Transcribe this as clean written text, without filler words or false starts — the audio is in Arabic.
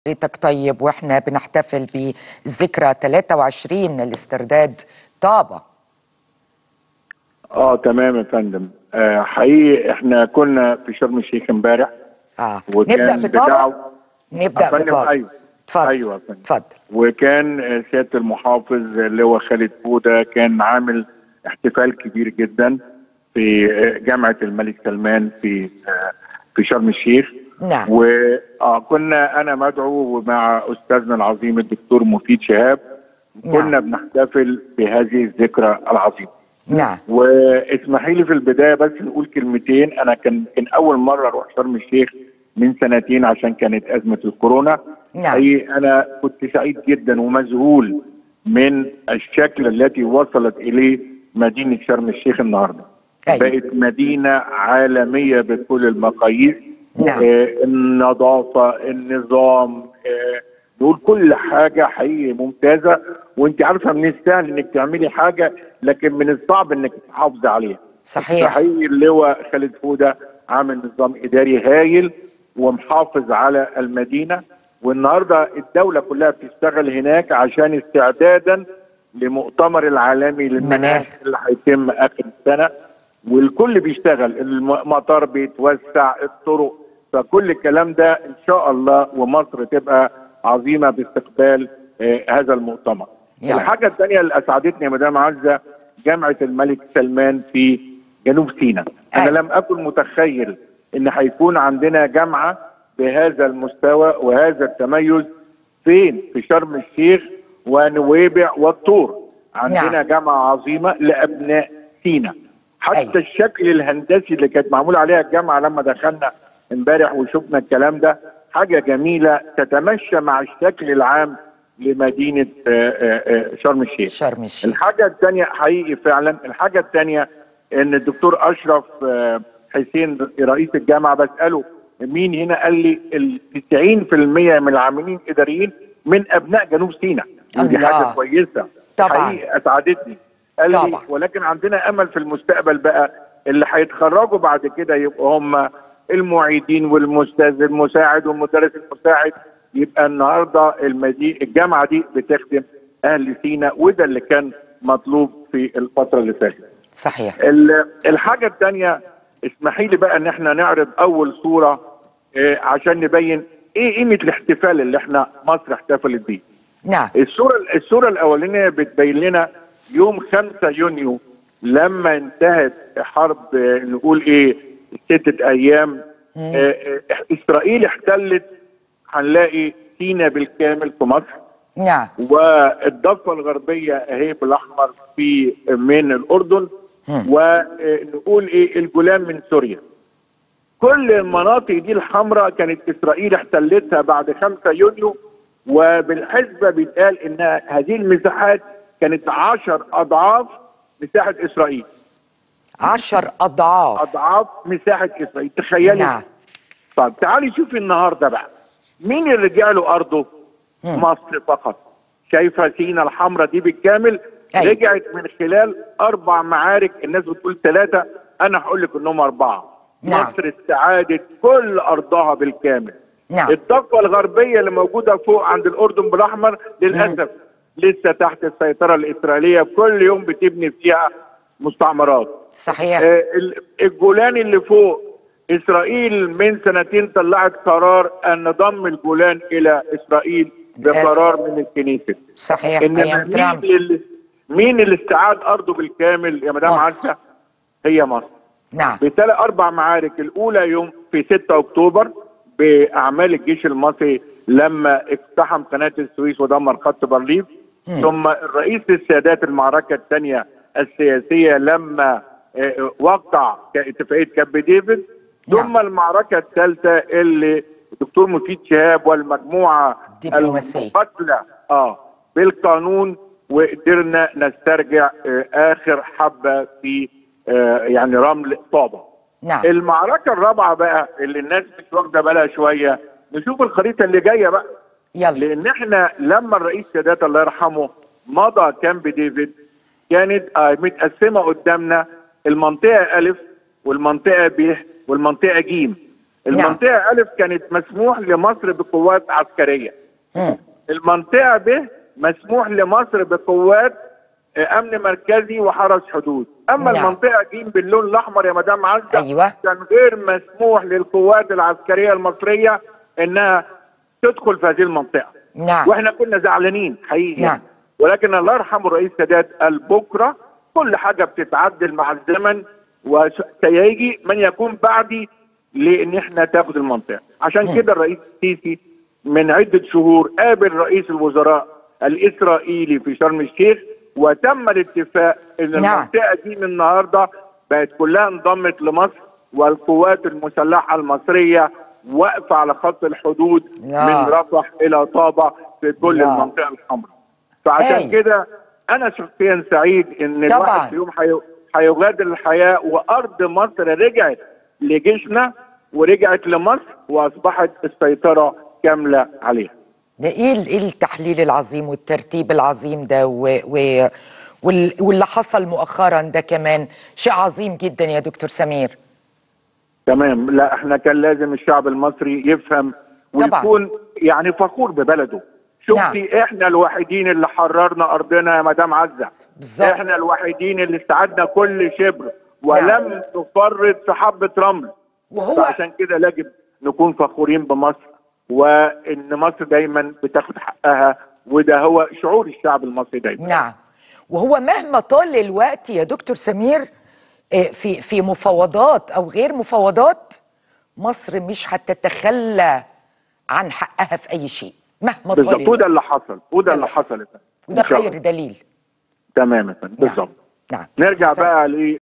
حضرتك طيب واحنا بنحتفل بذكرى 23 لاسترداد طابة. تمام يا فندم. حقيقي احنا كنا في شرم الشيخ امبارح. نبدأ بطابة. نبدأ بطابة. ايوه اتفضل. ايوه يا فندم. اتفضل. وكان سيادة المحافظ اللي هو خالد فودة كان عامل احتفال كبير جدا في جامعة الملك سلمان في شرم الشيخ. نعم. وكنا انا مدعو مع استاذنا العظيم الدكتور مفيد شهاب. كنا بنحتفل بهذه الذكرى العظيمة. نعم. واسمحي لي في البدايه بس نقول كلمتين. انا كان اول مره اروح شرم الشيخ من سنتين عشان كانت ازمه الكورونا. نعم. انا كنت سعيد جدا ومذهول من الشكل التي وصلت اليه مدينه شرم الشيخ النهارده. بقت مدينه عالميه بكل المقاييس. نعم. النظافه، النظام، نقول كل حاجه حقيقي ممتازه. وانت عارفه من السهل انك تعملي حاجه لكن من الصعب انك تحافظي عليها. صحيح. حقيقي اللواء خالد فودة عامل نظام اداري هايل ومحافظ على المدينه. والنهارده الدوله كلها بتشتغل هناك عشان استعدادا لمؤتمر العالمي للمناخ اللي هيتم اخر السنه. والكل بيشتغل، المطار بيتوسع، الطرق، فكل الكلام ده ان شاء الله ومصر تبقى عظيمه باستقبال هذا المؤتمر. الحاجه الثانيه اللي اسعدتني يا مدام عزه جامعه الملك سلمان في جنوب سيناء. انا لم اكن متخيل ان هيكون عندنا جامعه بهذا المستوى وهذا التميز فين؟ في شرم الشيخ ونويبع والطور. عندنا جامعه عظيمه لابناء سيناء. حتى الشكل الهندسي اللي كانت معمول عليها الجامعه لما دخلنا امبارح وشفنا الكلام ده حاجه جميله تتمشى مع الشكل العام لمدينه شرم الشيخ. الحاجه الثانيه حقيقي فعلا، الحاجه الثانيه ان الدكتور اشرف حسين رئيس الجامعه بساله مين هنا، قال لي 90% من العاملين الاداريين من ابناء جنوب سيناء. ودي حاجه كويسه طبعا، حقيقي اسعدتني. قال لي ولكن عندنا امل في المستقبل بقى اللي هيتخرجوا بعد كده يبقوا هم المعيدين والاستاذ المساعد والمدرس المساعد. يبقى النهارده الجامعه دي بتخدم اهل سيناء، وده اللي كان مطلوب في الفتره اللي فاتت. صحيح. الحاجه الثانيه اسمحي لي بقى ان احنا نعرض اول صوره عشان نبين ايه قيمه الاحتفال اللي احنا مصر احتفلت بيه. نعم. الصوره الاولانيه بتبين لنا يوم 5 يونيو لما انتهت حرب نقول ايه 6 ايام. اسرائيل احتلت هنلاقي سيناء بالكامل في مصر. نعم. والضفه الغربيه اهي بالاحمر في من الاردن. ونقول ايه الجولان من سوريا. كل المناطق دي الحمراء كانت اسرائيل احتلتها بعد 5 يونيو. وبالحسبه بيتقال ان هذه المساحات كانت 10 اضعاف مساحه اسرائيل. 10 اضعاف مساحه اسرائيل، تخيلي. نعم. طب تعالي شوفي النهارده بقى مين اللي رجع له ارضه؟ مصر فقط. شايفه سيناء الحمراء دي بالكامل رجعت من خلال 4 معارك. الناس بتقول 3، انا هقول لك انهم 4. نعم. مصر استعادت كل ارضها بالكامل. نعم. الضفه الغربيه اللي موجوده فوق عند الاردن بالاحمر للاسف لسه تحت السيطره الاسرائيليه، كل يوم بتبني فيها مستعمرات. صحيح. الجولان اللي فوق اسرائيل من 2 طلعت قرار ان ضم الجولان الى اسرائيل بقرار من الكنيسة. صحيح. مين اللي استعاد ارضه بالكامل يا مدام عزه؟ هي مصر. نعم. بثلاث 4 معارك. الاولى يوم في 6 اكتوبر باعمال الجيش المصري لما اقتحم قناه السويس ودمر خط بارليف. ثم الرئيس السادات المعركه الثانيه السياسيه لما وقع اتفاقيه كامب ديفيد. ثم المعركه الثالثه اللي الدكتور مفيد شهاب والمجموعه المقاتله بالقانون وقدرنا نسترجع اخر حبه في يعني رمل طابه. نعم. المعركه الرابعه بقى اللي الناس مش واخده بالها شويه، نشوف الخريطه اللي جايه بقى. يلا. لان احنا لما الرئيس سادات الله يرحمه مضى كامب ديفيد كانت متقسمه قدامنا المنطقه الف والمنطقه ب والمنطقه ج. المنطقة ألف كانت مسموح لمصر بقوات عسكرية. المنطقة ب مسموح لمصر بقوات أمن مركزي وحرس حدود. أما المنطقة ج باللون الأحمر يا مدام عزة كان غير مسموح للقوات العسكرية المصرية إنها تدخل في هذه المنطقة. وإحنا كنا زعلانين حقيقي. ولكن الله يرحمه الرئيس سادات قال بكرة كل حاجة بتتعدل مع الزمن، وسيجي من يكون بعدي لان احنا تاخد المنطقه. عشان كده الرئيس السيسي من عده شهور قابل رئيس الوزراء الاسرائيلي في شرم الشيخ، وتم الاتفاق ان المنطقه دي من النهارده بقت كلها انضمت لمصر، والقوات المسلحه المصريه واقفه على خط الحدود من رفح الى طابه في كل المنطقه الحمراء. فعشان كده انا شخصيا سعيد ان الواحد في يوم هيغادر الحياه وارض مصر رجعت لجيشنا ورجعت لمصر واصبحت السيطره كامله عليها. ده ايه التحليل العظيم والترتيب العظيم ده واللي حصل مؤخرا ده كمان شيء عظيم جدا يا دكتور سمير. تمام. لا احنا كان لازم الشعب المصري يفهم ويكون يعني فخور ببلده. شفتي احنا الوحيدين اللي حررنا ارضنا يا مدام عزه. بالظبط. احنا الوحيدين اللي استعدنا كل شبر ولم نفرط في حبه رمل. فعشان كده يجب نكون فخورين بمصر، وان مصر دايما بتاخد حقها، وده هو شعور الشعب المصري دايما. وهو مهما طال الوقت يا دكتور سمير في مفاوضات او غير مفاوضات، مصر مش هتتخلى عن حقها في اي شيء مهما طال الوقت. وده اللي حصل اللي حصل وده خير دليل. تماما بالظبط. نرجع بقى